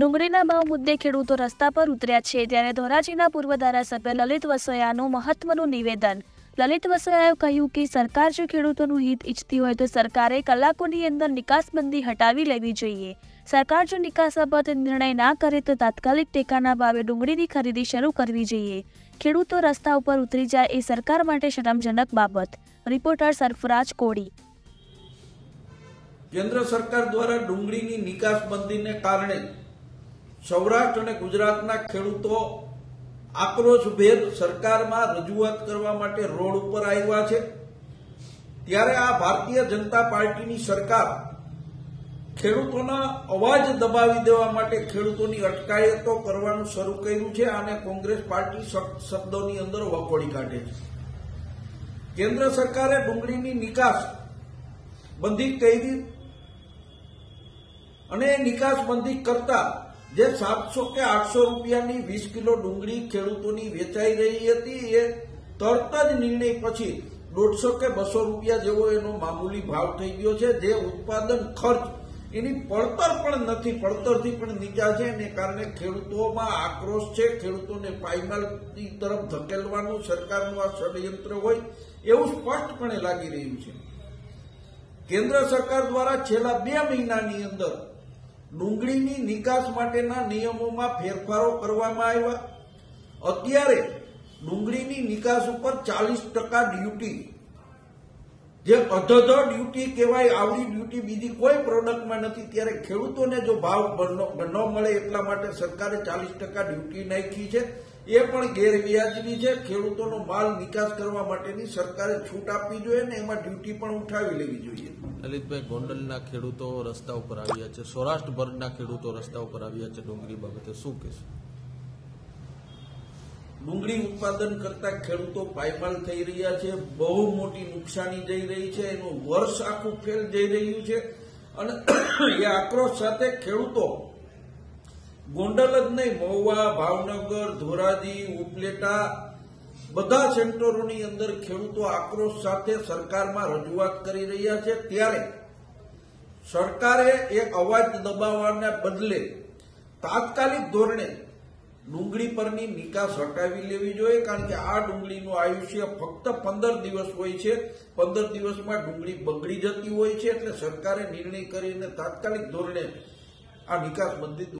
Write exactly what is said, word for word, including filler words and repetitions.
ડુંગળીના ભાવ મુદ્દે ખેડૂતો રસ્તા પર ઉતર્યા છે ત્યારે ધોરાજીના પૂર્વ ધારાસભ્ય લલિત વસોયાનું મહત્વનું નિવેદન। લલિત વસોયાએ કહ્યું કે સરકાર જો ખેડૂતોનું હિત ઈચ્છતી હોય તો સરકારે કલાકોની અંદર નિકાસબંધી હટાવી લેવી જોઈએ। સરકાર જો નિકાસ બાબતે નિર્ણય ના કરે તો તાત્કાલિક ટેકાના ભાવે ડુંગળીની ખરીદી શરૂ કરવી જોઈએ। ખેડૂતો રસ્તા ઉપર ઉતરી જાય એ સરકાર માટે શરમજનક બાબત। રિપોર્ટર સરફરાજ કોડી। કેન્દ્ર સરકાર દ્વારા ડુંગળીની નિકાસબંધીને કારણે સૌરાષ્ટ્ર અને ગુજરાતના ખેડૂતો આક્રોશભેર સરકારમાં રજૂઆત કરવા માટે રોડ ઉપર આવ્યા છે। ત્યારે આ ભારતીય જનતા પાર્ટીની સરકાર ખેડૂતોના અવાજ દબાવી દેવા માટે ખેડૂતોની અટકાયતો કરવાનું શરૂ કર્યું છે અને કોંગ્રેસ પાર્ટી શબ્દોની અંદર વખોડી કાઢે છે। કેન્દ્ર સરકારે ડુંગળીની નિકાસ બંધી કરી અને નિકાસબંધી કરતા જે સાતસો કે આઠસો રૂપિયાની વીસ કિલો ડુંગળી ખેડૂતોની વેચાઈ રહી હતી એ તરત જ નિર્ણય પછી દોઢસો કે બસો રૂપિયા જેવો એનો મામૂલી ભાવ થઈ ગયો છે। જે ઉત્પાદન ખર્ચ એની પડતર પણ નથી, પડતરથી પણ નીચા છે। એને કારણે ખેડૂતોમાં આક્રોશ છે। ખેડૂતોને પાયમાલની તરફ ધકેલવાનું સરકારનું આ ષડયંત્ર હોય એવું સ્પષ્ટપણે લાગી રહ્યું છે। કેન્દ્ર સરકાર દ્વારા છેલ્લા બે મહિનાની અંદર ડુંગળીની નિકાસ માટેના નિયમોમાં ફેરફારો કરવામાં આવ્યા। અત્યારે ડુંગળીની નિકાસ ઉપર ચાલીસ ટકા ડ્યુટી, જે અધધ ડ્યુટી કહેવાય, આવડી ડ્યુટી બીજી કોઈ પ્રોડક્ટમાં નથી। ત્યારે ખેડૂતોને જો ભાવ ન મળે એટલા માટે સરકારે ચાલીસ ટકા ડ્યુટી નાખી છે, એ પણ ગેરવ્યાજબી છે। ખેડૂતોનો માલ નિકાસ કરવા માટેની સરકારે છૂટ આપવી જોઈએ ને એમાં ડ્યુટી પણ ઉઠાવી લેવી જોઈએ। લલિતભાઈ, ગોંડલના ખેડૂતો રસ્તા ઉપર આવ્યા છે, સૌરાષ્ટ્રભરના ખેડૂતો રસ્તા ઉપર આવ્યા છે ડુંગળી બાબતે શું કહેશો? ડુંગળી ઉત્પાદન કરતા ખેડૂતો પાયમાલ થઈ રહ્યા છે, બહુ મોટી નુકસાની જઈ રહી છે, એનું વર્ષ આખું ફેલ જઈ રહ્યું છે અને એ આક્રોશ સાથે ખેડૂતો ગોંડલ જ નહીં, મહુવા, ભાવનગર, ધોરાજી, ઉપલેટા બધા સેન્ટરોની અંદર ખેડૂતો આક્રોશ સાથે સરકારમાં રજૂઆત કરી રહ્યા છે। ત્યારે સરકારે એક અવાજ દબાવવાના બદલે તાત્કાલિક ધોરણે ડુંગળી પરની નિકાસ હટાવી લેવી જોઈએ, કારણ કે આ ડુંગળીનું આયુષ્ય ફક્ત પંદર દિવસ હોય છે। પંદર દિવસમાં ડુંગળી બગડી જતી હોય છે, એટલે સરકારે નિર્ણય કરીને તાત્કાલિક ધોરણે આ નિકાસ બંધી